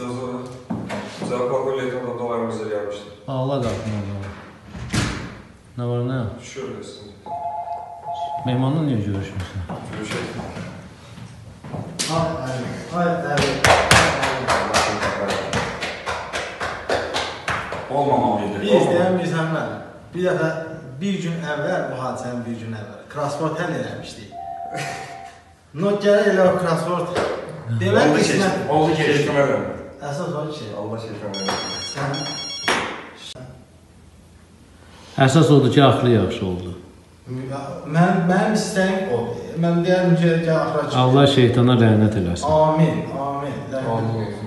Zalpaqlı Leyton'da dolarımızda gəlmişdi. Ağla qalxın orada. Nə var, nə? Düşürləsin. Mehmanla niyə görüşmürsən? Görüşək. Olmamalıydı. Biz deyən Mirzən müəllim, bir dəfə bir gün əvvəl, bu hadisənin bir gün əvvəl, crossword həll eləmişdik. Gərək elə o crossword demək qismət. Oldu keçdim əvvəl. Əsas o ki. Allah keçməm Sən... Əsas odur ki, axlı yaxşı oldu. Mənim istəyim odur. Mən deyərdim ki, axıra çıxır. Allah şeytana lənət eləsin. Amin, amin. Amin.